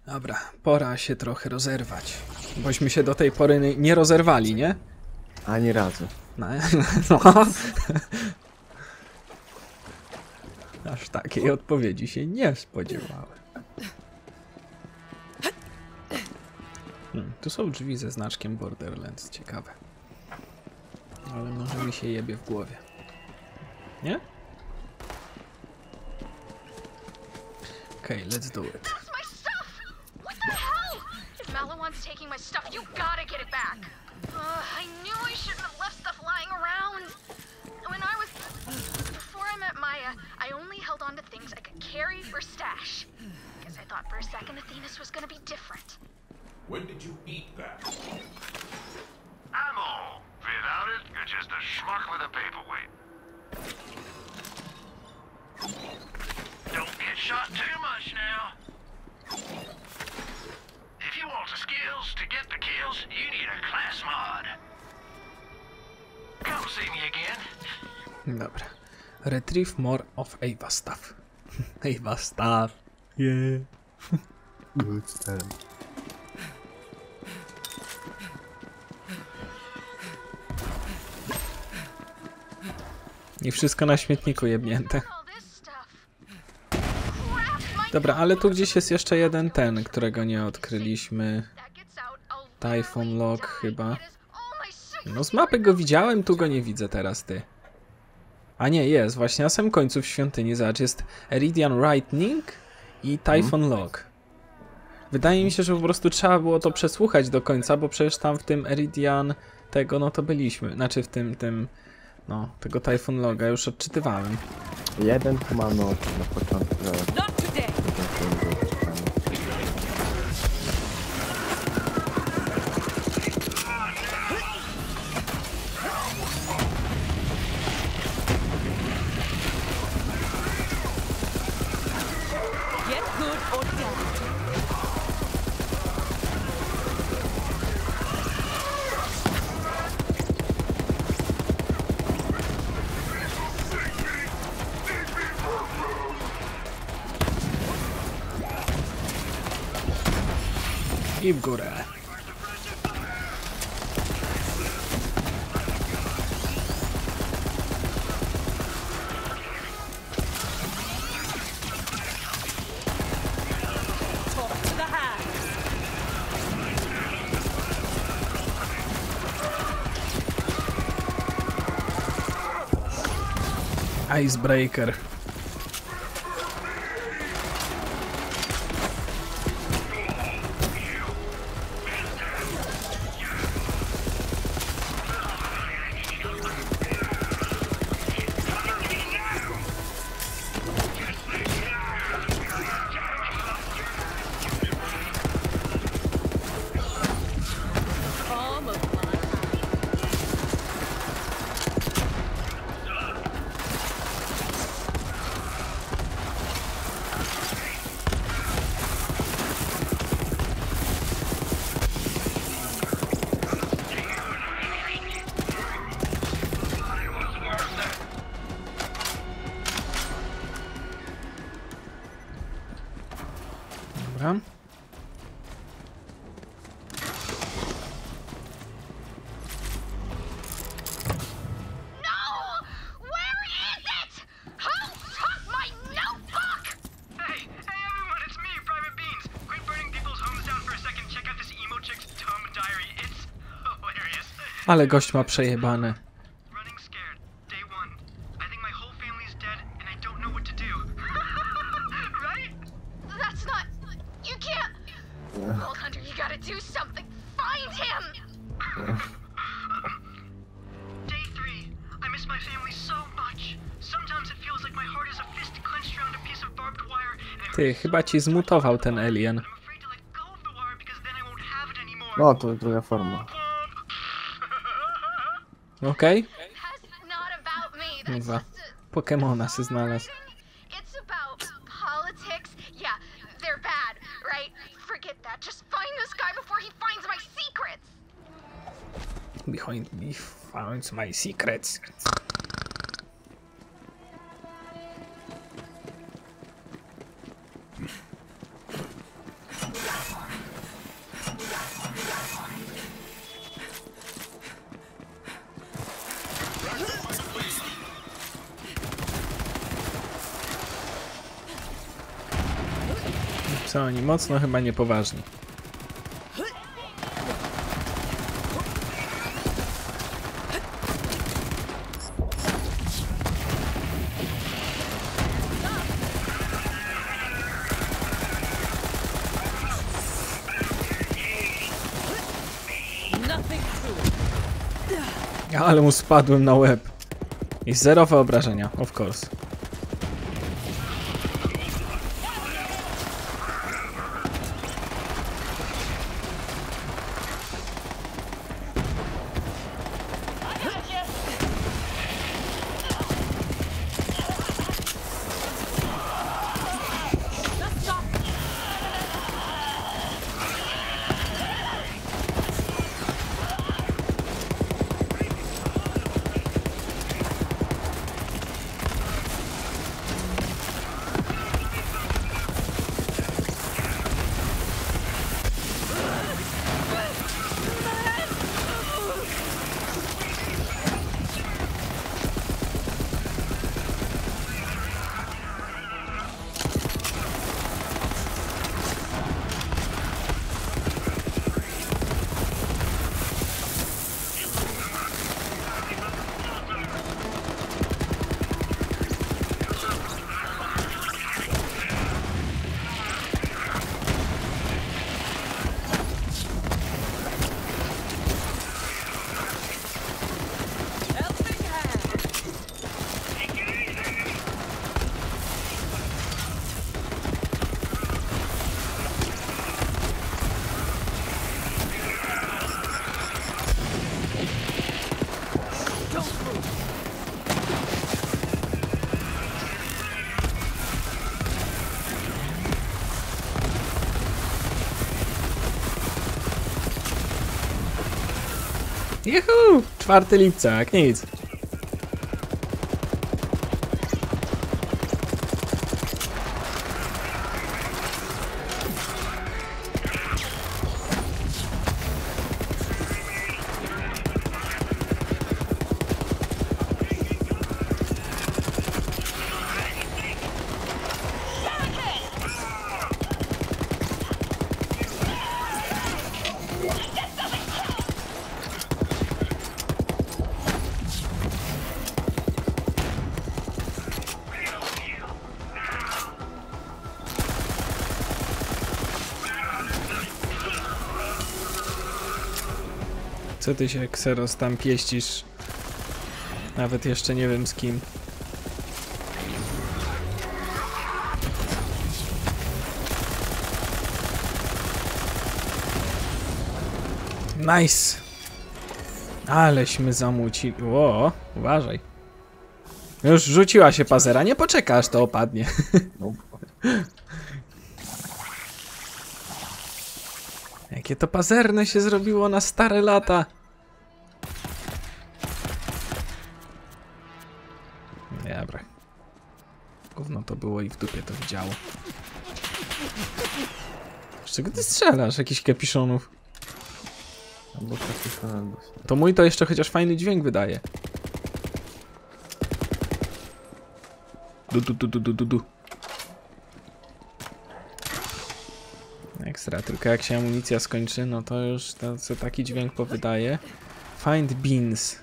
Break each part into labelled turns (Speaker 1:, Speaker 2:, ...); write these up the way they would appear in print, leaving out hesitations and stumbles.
Speaker 1: Dobra, pora się trochę rozerwać. Bośmy się do tej pory nie rozerwali, nie?
Speaker 2: Ani razu.
Speaker 1: No. Aż takiej odpowiedzi się nie spodziewałem. Tu są drzwi ze znaczkiem Borderlands, ciekawe. Ale może mi się jebie w głowie. Nie? Okay, let's do it.
Speaker 3: Maliwan's taking my stuff. You gotta get it back. I knew I shouldn't have left stuff lying around. Before I met Maya, I only held on to things I could carry or stash. Guess I thought for a second Athena's was gonna be different.
Speaker 4: When did you eat that?
Speaker 5: Ammo! Without it, you're just a schmuck with a paperweight. Don't get shot too much now. If you want the skills to get the kills, you need a class mod. Come see me again.
Speaker 1: Dobra. Retrieve more of Ava stuff. Ava stuff. Yeah.
Speaker 2: Good stuff.
Speaker 1: I wszystko na śmietniku jebnięte. Dobra, ale tu gdzieś jest jeszcze jeden ten, którego nie odkryliśmy. Typhon Log chyba. No z mapy go widziałem, tu go nie widzę teraz, ty. A nie, jest, właśnie na samym końcu w świątyni, zobacz, jest Eridian Lightning i Typhon Log. Wydaje mi się, że po prostu trzeba było to przesłuchać do końca, bo przecież tam w tym Eridian tego, no to byliśmy. Znaczy w tym, no, tego Typhon Loga już odczytywałem.
Speaker 2: Jeden tu ma noc na początku.
Speaker 1: I w górę. Icebreaker. Dobra. Ale gość ma przejebane. Ty, chyba ci zmutował ten alien.
Speaker 2: No, to druga forma.
Speaker 1: Okej? Chyba. Pokemona się znalazł. Behind me finds my secrets. Są oni mocno chyba niepoważni. Ale mu spadłem na łeb. I zerowe obrażenia, of course. Juhu! 4 lipca, jak nic. Co ty się, Xeros, tam pieścisz? Nawet jeszcze nie wiem z kim. Nice! Aleśmy zamucili. Ło, uważaj. Już rzuciła się pazera, nie poczeka aż to opadnie.
Speaker 2: No.
Speaker 1: Jakie to pazerne się zrobiło na stare lata. Dobra. Gówno to było i w dupie to widziało. Z czego ty strzelasz? Jakichś kapiszonów?
Speaker 2: Albo taki albo...
Speaker 1: To mój to jeszcze chociaż fajny dźwięk wydaje. Du. Ekstra, tylko jak się amunicja skończy, no to już to, co taki dźwięk powydaje. Find beans.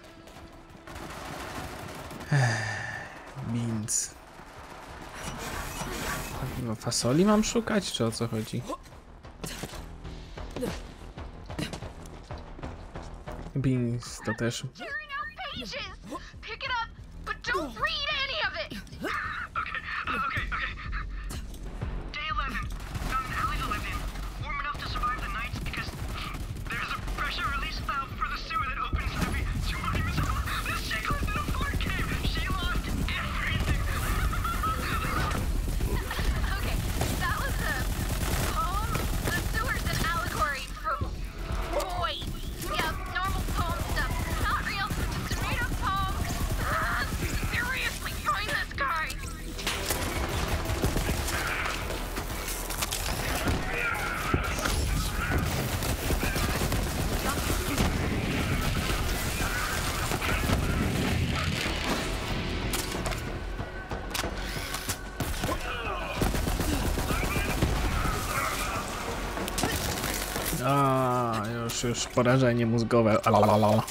Speaker 1: Beans. Fasoli mam szukać, czy o co chodzi? Beans to też.
Speaker 3: Tearing out pages! Pick it up, but don't read any of it!
Speaker 5: Okay. Day 11. Found an alley to live in. Warm enough to survive the nights because there's a pressure release valve for the sewer that opens every 20 minutes. This chick lived in a fart cave. She lost everything.
Speaker 3: Okay, that was a poem? The sewer's an allegory from boys. Yeah, normal poem stuff. Not real, just a made-up poem. Seriously,
Speaker 1: A, już porażenie mózgowe. Alalala.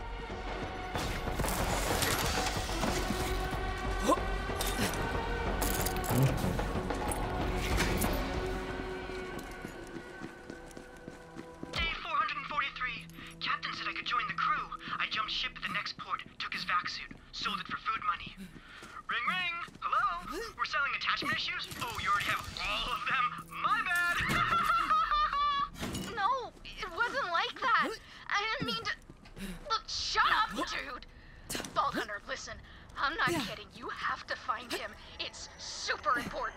Speaker 5: Day 443. Captain said I could join the crew. I jumped ship at the next port, took his vac suit, sold it for food money. Ring ring! Hello? We're selling attachment issues? Oh, you already have all of them? My bad!
Speaker 3: No, it wasn't like that. I didn't mean to. Look, shut up, dude. Vault Hunter, listen. I'm not kidding. You have to find him. It's super important.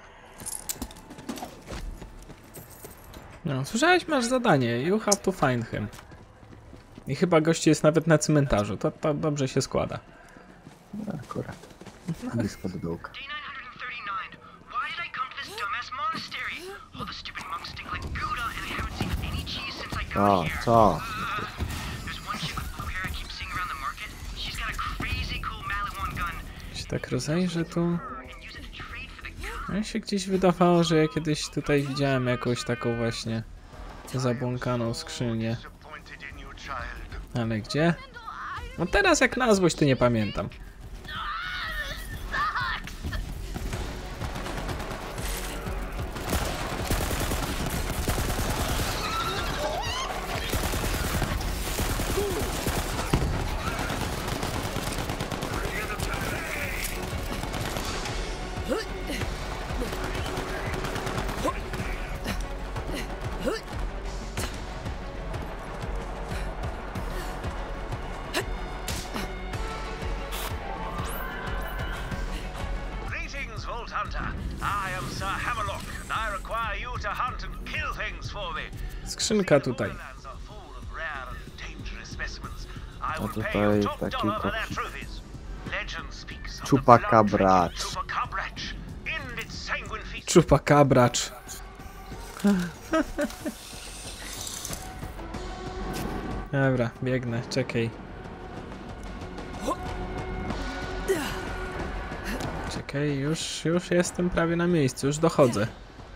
Speaker 1: No, słyszałeś, masz zadanie. You have to find him. I chyba gościu jest nawet na cmentarzu. To dobrze się składa.
Speaker 2: No, akurat. Blisko do dołka.
Speaker 5: Day 939. Why did I come to this dumbass monastery? All the stupid monks stink like Gouda, and I haven't seen any cheese since I got
Speaker 2: O,
Speaker 5: here.
Speaker 2: co?
Speaker 5: There's one chick with blue hair I keep seeing around the market. She's got a crazy cool Maliwan gun.
Speaker 1: Się tak rozejrzę tu.
Speaker 5: And use it to trade for the gun.
Speaker 1: Mi się gdzieś wydawało, że ja kiedyś tutaj widziałem jakąś taką właśnie zabłąkaną skrzynię. Ale gdzie? No teraz jak na złość to nie pamiętam.
Speaker 6: Greetings, Vault Hunter. I am Sir Hammerlock, and I require you to hunt and kill things for me.
Speaker 1: Skrzynka tutaj.
Speaker 6: Lands are full of rare and dangerous specimens. I will
Speaker 2: tutaj
Speaker 6: pay you top
Speaker 2: taki
Speaker 6: dollar for their
Speaker 2: koksik.
Speaker 6: trophies. Legend speaks of the
Speaker 2: Chupacabra.
Speaker 6: blood-drinking Chupacabrach in its sanguine feast.
Speaker 1: Chupacabra. Dobra, biegnę, czekaj. Czekaj, już jestem prawie na miejscu, już dochodzę.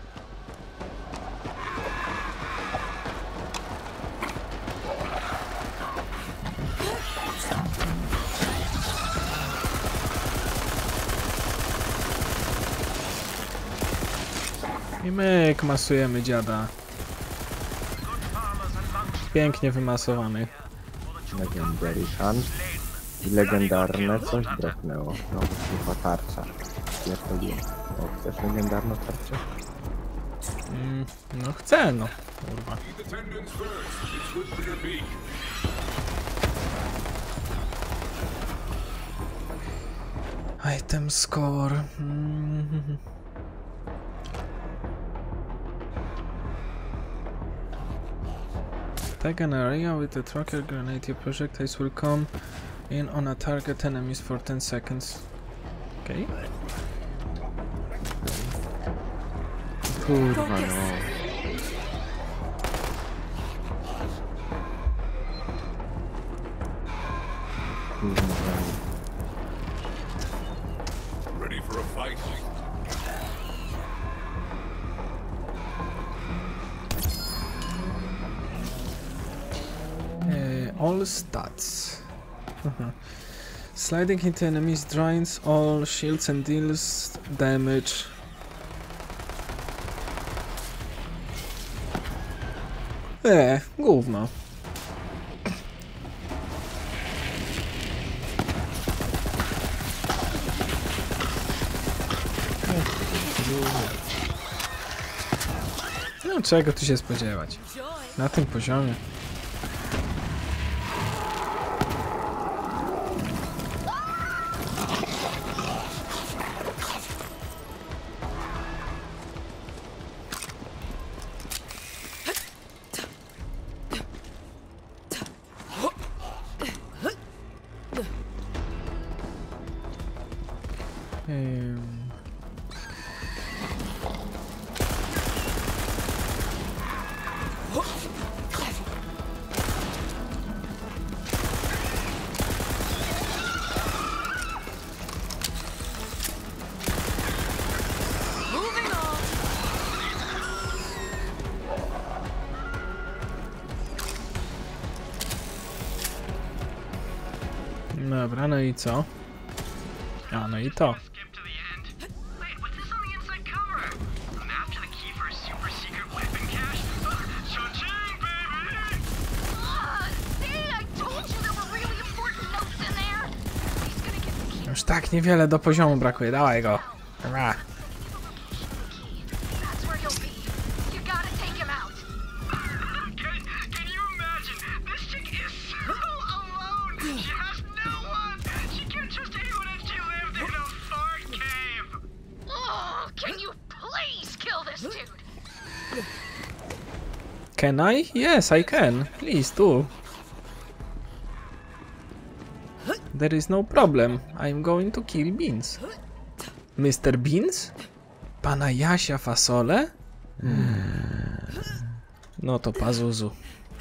Speaker 1: I myk, masujemy dziada. Pięknie wymasowany.
Speaker 2: Legendary Hunt. I legendarne coś braknęło. No, chyba tarcza. Pierdoliłem. O, chcesz legendarną tarczę?
Speaker 1: No chcę, no. Kurwa.
Speaker 4: Keep attendance first. It's good for your beak.
Speaker 1: Item score. Tag an area with a tracker grenade. Your projectiles will come in on a target enemies for 10 seconds. Okay.
Speaker 2: Kurwa, no.
Speaker 4: Ready for a fight?
Speaker 1: All stats. Sliding into enemies drains all shields and deals damage. Gówno. No czego tu się spodziewać? Na tym poziomie. Dobra, no i co? A, no i to.
Speaker 5: Skip to the end. Wait, what's this on the inside cover? A map to the key for a super secret weapon cache? Cha-ching, baby!
Speaker 3: See, I told you there were really important notes in there. He's gonna get the key.
Speaker 1: Już tak niewiele do poziomu brakuje, dawaj go. Dobra.
Speaker 3: That's where he'll be. You gotta take him out.
Speaker 5: Can you imagine? This chick is so alone. She has no one. She can't trust anyone and she lived in a fart cave.
Speaker 3: Oh, can you please kill this dude?
Speaker 1: Can I? Yes, I can. Please do. There is no problem. I'm going to kill Beans. Mr. Beans? Pana Jasia Fasole? No to Pazuzu.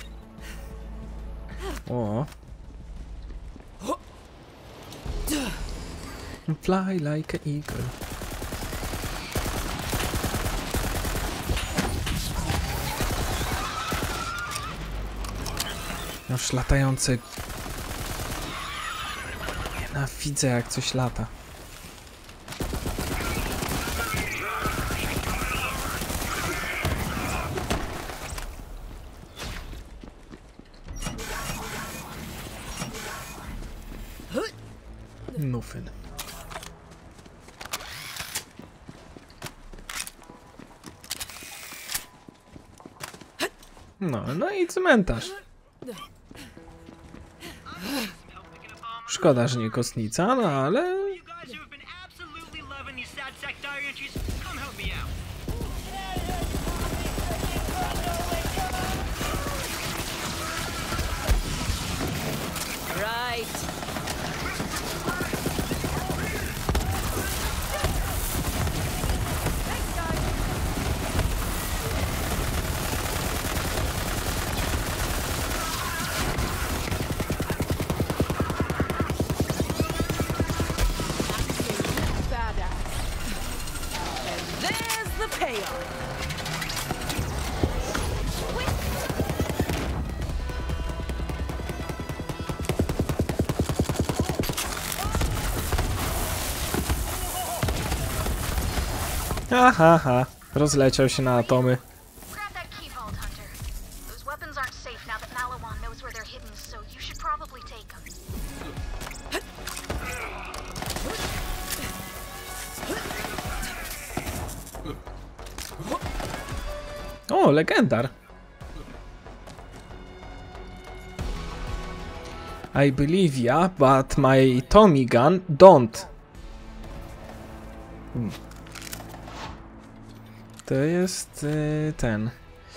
Speaker 1: O. Fly like an eagle. Już latający. Nienawidzę jak coś lata. Nufyn. No i cmentarz. Szkoda, że nie kostnica, no ale...
Speaker 5: You guys who have been absolutely loving these sad sack diary entries, come help me out.
Speaker 7: Right. There's the payoff.
Speaker 1: Ha. Rozleciał się na atomy.
Speaker 3: Grab that key vault, Hunter. Those weapons aren't safe now that Malawan knows where they're hidden, so you should probably take them.
Speaker 1: O, legendar. I believe ya, but my Tommy gun don't. To jest ten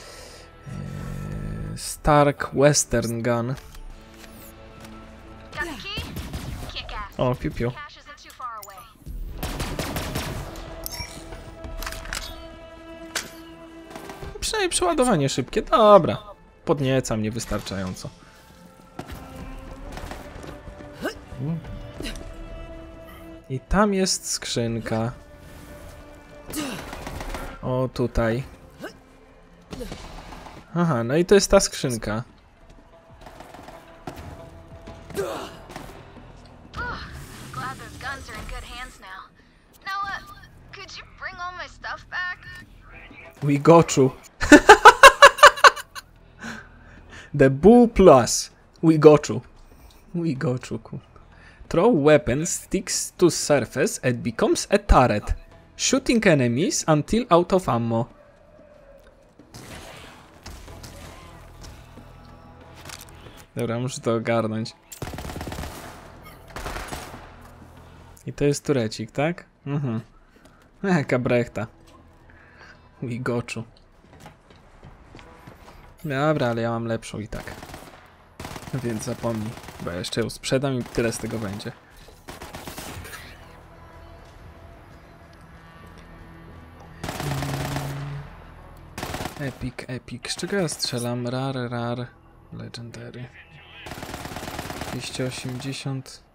Speaker 1: Stark Western Gun.
Speaker 3: Got the key? Kick ass.
Speaker 1: O, piu.
Speaker 3: Cache isn't too far away.
Speaker 1: Przynajmniej przeładowanie szybkie. Dobra. Podnieca mnie wystarczająco. I tam jest skrzynka. O, tutaj. Aha, no i to jest ta skrzynka.
Speaker 3: Glad those guns are in good hands now. Noah, could you bring all my stuff back?
Speaker 1: We got you. The Boo Plus. We got you. We got you. Throw weapon sticks to surface and becomes a turret. Shooting enemies until out of ammo. Dobra, muszę to ogarnąć. I to jest turecik, tak? Mhm. Jaka brechta. We got you. Dobra, ale ja mam lepszą i tak. Więc zapomnij, bo ja jeszcze ją sprzedam i tyle z tego będzie. Epic. Z czego ja strzelam? Rar. Legendary. 280.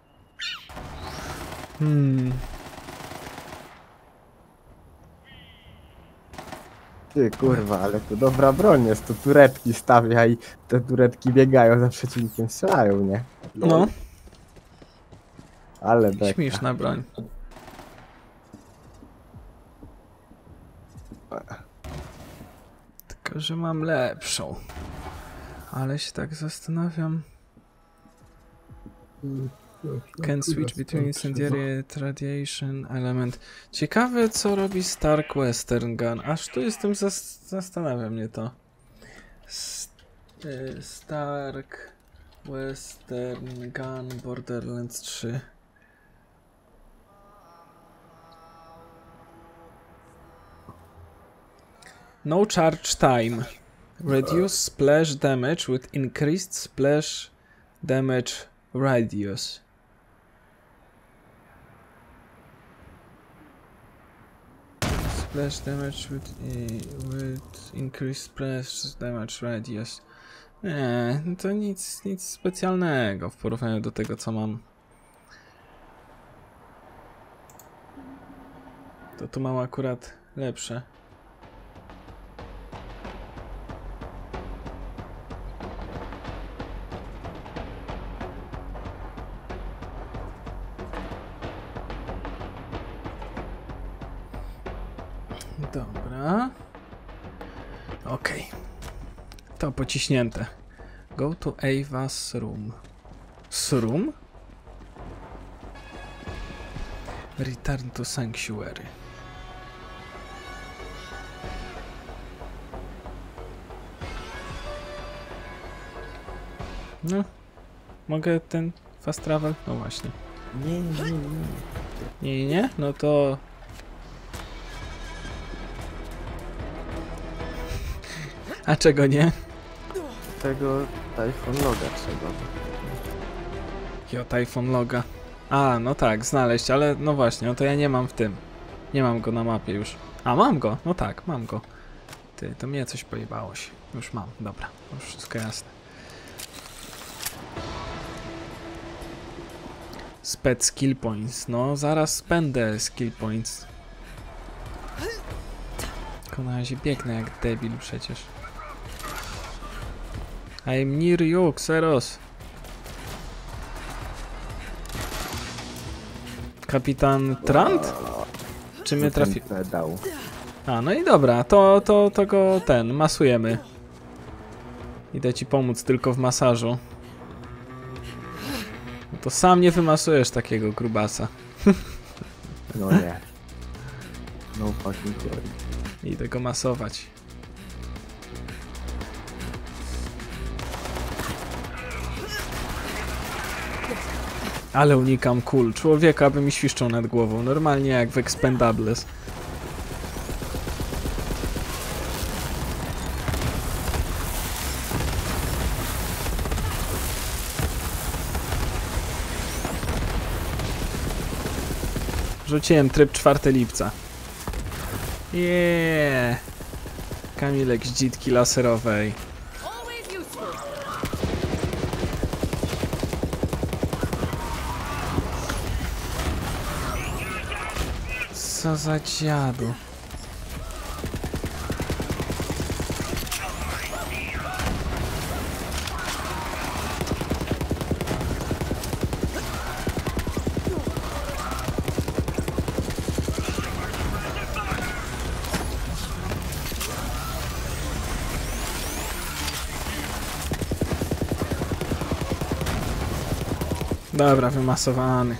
Speaker 2: Ty kurwa, ale tu dobra broń jest, tu turetki stawia i te turetki biegają za przeciwnikiem, strzelają, nie?
Speaker 1: No.
Speaker 2: Ale beka.
Speaker 1: Śmieszna broń. Tylko, że mam lepszą. Ale się tak zastanawiam. Can switch between incendiary radiation element. Ciekawe, co robi Stark Western Gun. Aż tu jestem, zastanawia mnie to. Stark Western Gun Borderlands 3. No charge time. Reduce splash damage with increased splash damage radius. Splash damage with increased splash damage radius. Nie, to nic specjalnego w porównaniu do tego, co mam. To tu mam akurat lepsze. Dobra. Okej. To pociśnięte. Go to Ava's room. Room? Return to Sanctuary. No. Mogę ten fast travel? No właśnie. Nie? No to... A czego nie?
Speaker 2: Tego Typhon Loga trzeba.
Speaker 1: Jo, Typhon Loga. A, no tak, znaleźć, ale no właśnie, no to ja nie mam w tym. Nie mam go na mapie już. A, mam go, no tak, mam go. Ty, to mnie coś pojebało się. Już mam, dobra, już wszystko jasne. Spec skill points, no zaraz spędzę skill points. Tylko na razie biegnę jak debil przecież. I'm near you, Xeros. Kapitan Trant? Czy mnie trafi...
Speaker 2: Pedał.
Speaker 1: A, no i dobra, to go masujemy. Idę ci pomóc tylko w masażu. No to sam nie wymasujesz takiego grubasa.
Speaker 2: No nie. No fucking glory.
Speaker 1: Idę go masować. Ale unikam kul. Człowieka by mi świszczał nad głową. Normalnie jak w Expendables. Rzuciłem tryb 4 lipca. Jeee. Kamilek z dzitki laserowej.
Speaker 7: Always useful.
Speaker 1: Co za dziadu. Dobra, wymasowany.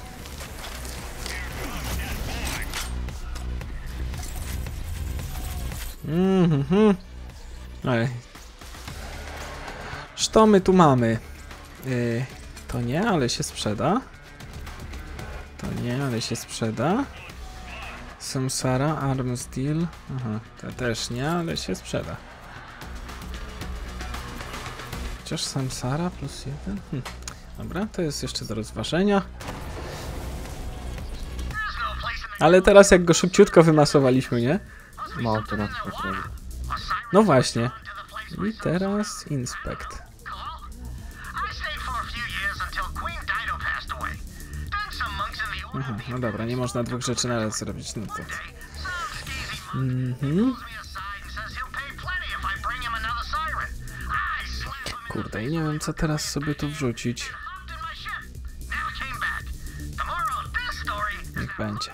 Speaker 1: Ej. Co my tu mamy? To nie, ale się sprzeda. To nie, ale się sprzeda. Samsara, Arm Steel. Aha, to też nie, ale się sprzeda. Chociaż Samsara plus 1. Dobra, to jest jeszcze do rozważenia. Ale teraz jak go szybciutko wymasowaliśmy, nie?
Speaker 2: No, teraz to robię.
Speaker 1: No właśnie. I teraz inspect. Aha, no dobra, nie można 2 rzeczy naraz zrobić. No to... Kurde, i nie wiem co teraz sobie tu wrzucić. będzie.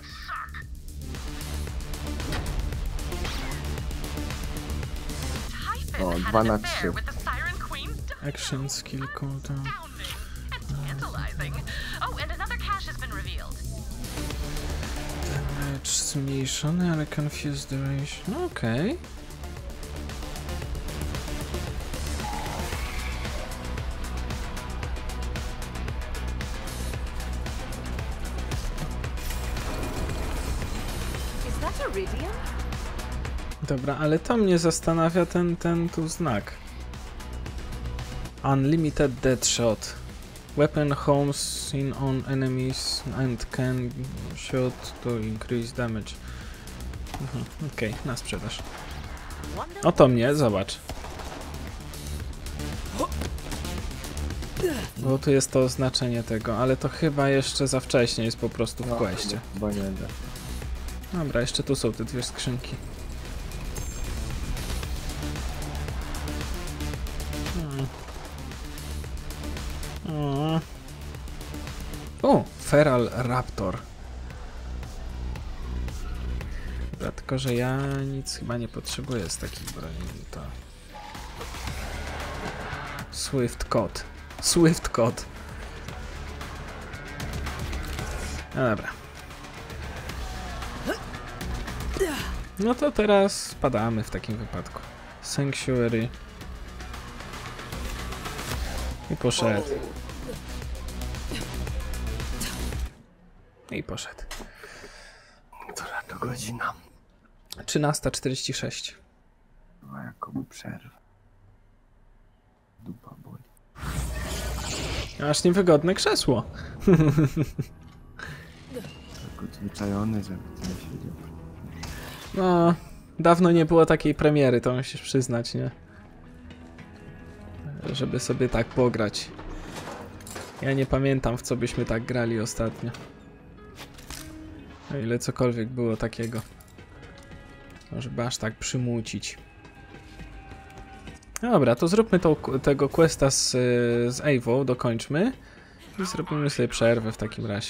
Speaker 2: O, 2 na 3.
Speaker 1: Action, skill, cooldown.
Speaker 3: Oh, and another cache has been revealed.
Speaker 1: Damage zmniejszony, ale confused duration. No, okej.
Speaker 7: Is that Iridium?
Speaker 1: Dobra, ale to mnie zastanawia ten tu znak. Unlimited Deadshot. Weapon homes in on enemies and can shoot to increase damage. Okej, na sprzedaż. Oto mnie, zobacz. Bo tu jest to oznaczenie tego, ale to chyba jeszcze za wcześnie jest po prostu w questie.
Speaker 2: Bo nie da.
Speaker 1: Dobra, jeszcze tu są te dwie skrzynki. O, Feral Raptor. Dobra, tylko że ja nic chyba nie potrzebuję z takich broni. To Swift Code. Swift Code. No dobra. No to teraz spadamy w takim wypadku. Sanctuary. I poszedł. I poszedł.
Speaker 2: Która to godzina?
Speaker 1: 13:46.
Speaker 2: No jakoby przerwa. Dupa boli.
Speaker 1: Aż niewygodne krzesło.
Speaker 2: Tak odzwyczajony, żeby tam siedział.
Speaker 1: No, dawno nie było takiej premiery, to musisz przyznać, nie? Żeby sobie tak pograć. Ja nie pamiętam, w co byśmy tak grali ostatnio. O ile cokolwiek było takiego. Żeby aż tak przymucić. Dobra, to zróbmy tego questa z Eivą, dokończmy. I zrobimy sobie przerwę w takim razie.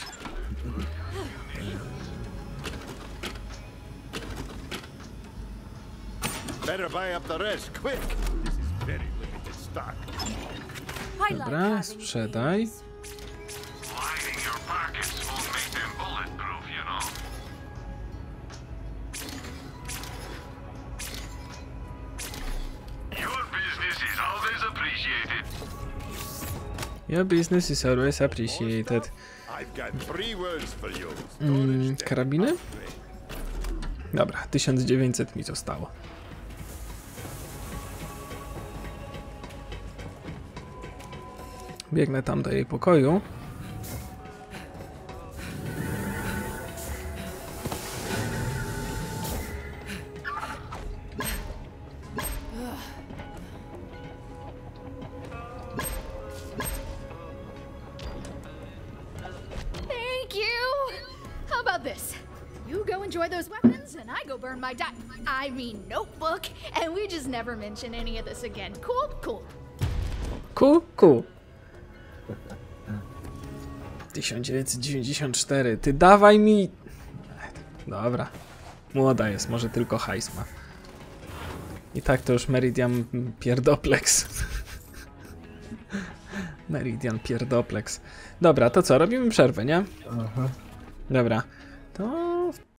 Speaker 8: Better buy up the rest, quick! This is very limited stock.
Speaker 7: I like
Speaker 1: Dobra,
Speaker 7: having
Speaker 1: sprzedaj.
Speaker 7: these.
Speaker 4: Lining your pockets won't make them bulletproof, you know. Your business is always appreciated.
Speaker 1: Your business is always appreciated.
Speaker 8: I've got 3 words for you.
Speaker 1: Karabiny? Dobra, 1900 mi zostało. Biegnę tam do jej pokoju.
Speaker 3: Thank you! How about this? You go enjoy those weapons, and I go burn my notebook, and we just never mention any of this again. Cool? Cool.
Speaker 1: Cool. 1994. Ty dawaj mi... Dobra. Młoda jest, może tylko hajs ma. I tak to już Meridian Pierdoplex. Meridian Pierdoplex. Dobra, to co? Robimy przerwę, nie?
Speaker 2: Aha.
Speaker 1: Dobra. To